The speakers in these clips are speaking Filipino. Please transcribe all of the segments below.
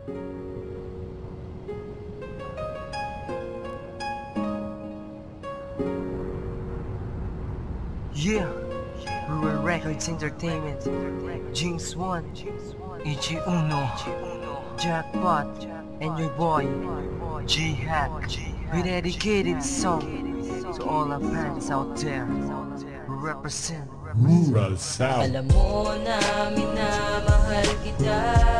Yeah, Rural Records Entertainment, Jinx One, Ichi Uno, Jackpot, and your boy, G-Hack. We dedicated this song to all our fans out there who represent Rural South. Alam mo na minamahal kita,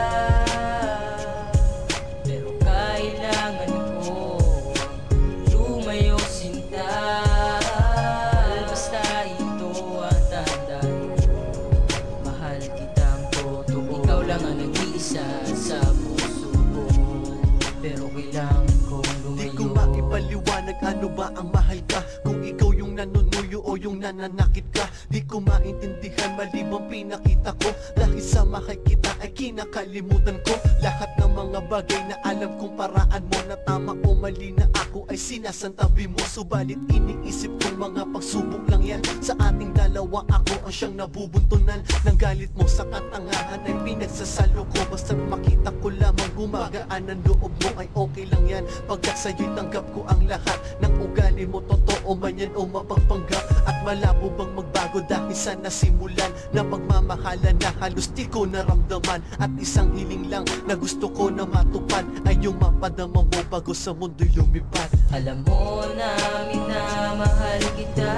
pero kailangan ko lumayo sinta. Basta ito ang tandaan, mahal kitang totoo. Ikaw lang ang nag-iisa sa puso ko, pero kailangan kong lumayo. Di ko maipaliwanag ano ba ang mahal ka, kung ikaw yung nanunuyo o yung nananakit ka. Di ko maintindihan malibang pinakita ko, dahil sa mahal kita ay kinakalimutan ko lahat ng mga bagay na alam kong paraan mo, na tama o mali na ako ay sinasantabi mo. Subalit iniisip kong mga pagsubok lang yan sa ating dalawa. Ako ang siyang nabubuntunan ng galit mo, sa katangahan ay pinagsasalo ko. Basta't makita ko lamang gumagaan ang loob mo ay okay lang yan, pagkat sa'yo'y tanggap ko ang lahat ng ugali mo. Totoo man yan o mapagpanggap, at malabo bang magbago dahil sa nasimulan na pagmamahalan na halos di ko naramdaman. At isang hiling lang na gusto ko na matupad ay yung mapadama mo bago sa mundo'y lumipad. Alam mo na minamahal kita,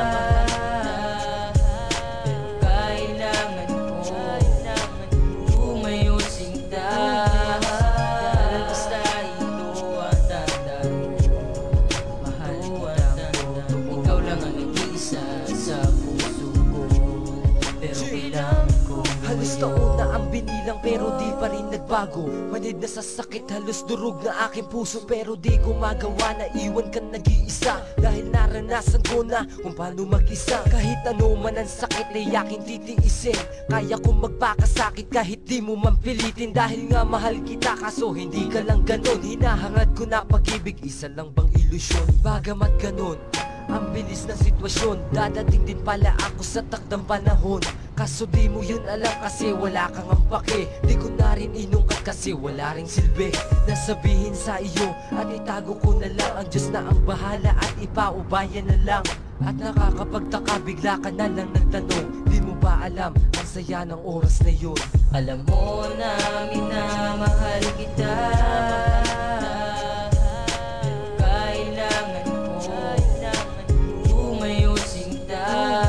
pero kailangan ko lumayo sinta. Basta ito ang tandaan, mahal kitang totoo. Ikaw lang ang nag-iisa sa puso ko, pero kailangan kong Halos lumayo. taon na ang binilang pero di pa rin nagbago. Manid na sa sakit, halos durog na aking puso, pero di ko magawa na iwan ka nag-iisa. Dahil naranasan ko na kung paano mag-isa. Kahit ano man ang sakit ay aking titiisin, kaya kong magpakasakit kahit di mo man pilitin. Dahil nga mahal kita, kaso hindi ka lang ganon. Hinahangad ko na pag-ibig, isa lang bang ilusyon? Bagamat ganon ang bilis ng sitwasyon, dadating din pala ako sa takdang panahon. Kaso di mo yun alam kasi wala kang ampake. Di ko na rin inungkat kasi wala ring silbi. Nasabihin sa iyo at itago ko na lang, ang Diyos na ang bahala at ipaubayan na lang. At nakakapagtaka, bigla ka na lang nagtanong, di mo ba alam ang saya ng oras na yun? Alam mo na minamahal kita, pero kailangan ko lumayo sinta.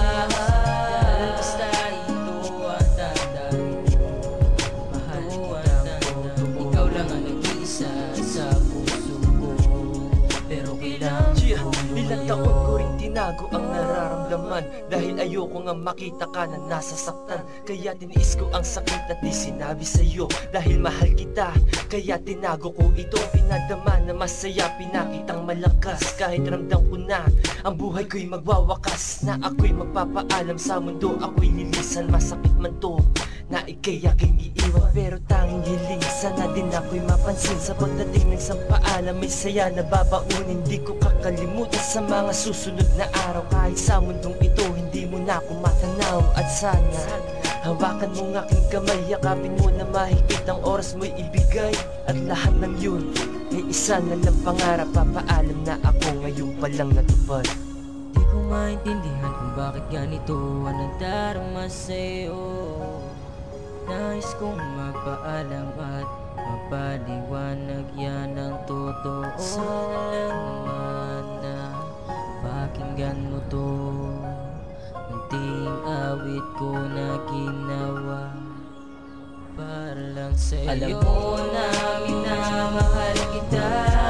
Basta ito ang tandaan, mahal kitang totoo. Ikaw lang ang nag-iisa sa puso ko, pero kailangan kong Ilang lumayo. taon ko rin tinago ang nararamdaman, dahil ayoko nga makita ka na nasasaktan. Kaya tiniis ko ang sakit at di sinabi sa'yo, dahil mahal kita. Kaya tinago ko ito, pinadama na masaya, pinakitang malakas. Kahit ramdam ko na ang buhay ko'y magwawakas, na ako'y magpapaalam sa mundo, ako'y lilisan. Masakit man to na ika'y aking iiwan, pero tanging hiling sana din ako'y mapansin. Sa pagdating ng isang paalam, may saya na babaunin. Di ko kakalimutan sa mga susunod na araw. Kahit sa mundong ito, hindi mo na ako matanaw. At sana hawakan mo ng aking kamay, yakapin mo na mahigpit ang oras mo'y ibigay. At lahat ng yun ay isa na lang pangarap, papaalam na ako ngayon palang natupad. Di ko maintindihan kung bakit ganito ang nagdarama sa'yo. Nais kong magpaalam at magpaliwanag, yan ang totoo. Sana lang naman na pakinggan mo to, munting awit ko na ginawa para lang sa'yo. Alam mo na minamahal kita,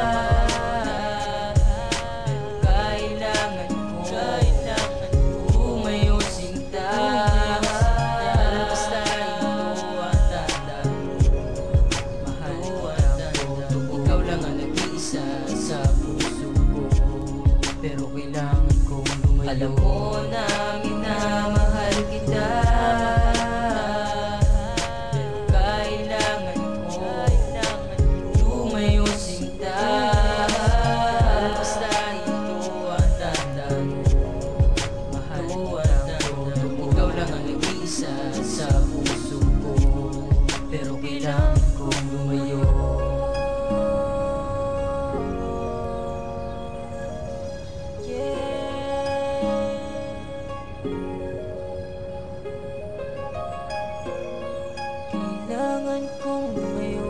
pero kailangan ko lumayo sinta. Basta ito ang tandaan, mahal kitang totoo. Ikaw lang ang nag-iisa sa puso ko, pero kailangan kong lumayo. Alam mo na minamahal kita, pero kailangan ko lumayo sinta. Basta ito ang tandaan, mahal kitang totoo. Ikaw lang ang nag-iisa sa puso ko, pero kailangan kong lumayo. kailangan kong lumayo.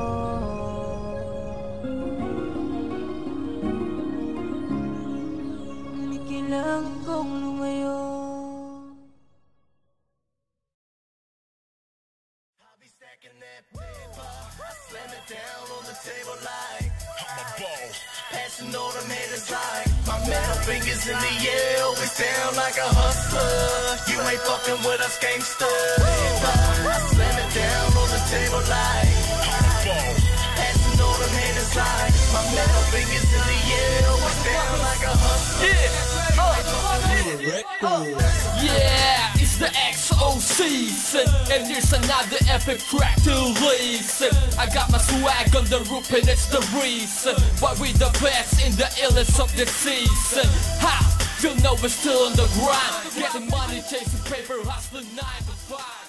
Kailangan kong lumayo. Stacking that paper, I slam it down on the table like I'm a boss. Passing all them haters like my middle fingers in the air, always down like a hustler. You ain't fucking with us, gangster. I slam it down on the table like I'm a boss. Passing all them haters like my middle fingers in the air, always down like a hustler. Yeah, it's the XO season, and here's another epic track to listen. I got my swag on the roof and it's the reason why we the best in the illness of the season. Ha! You know we're still on the grind, getting money, chasing paper, hustling 9 to 5.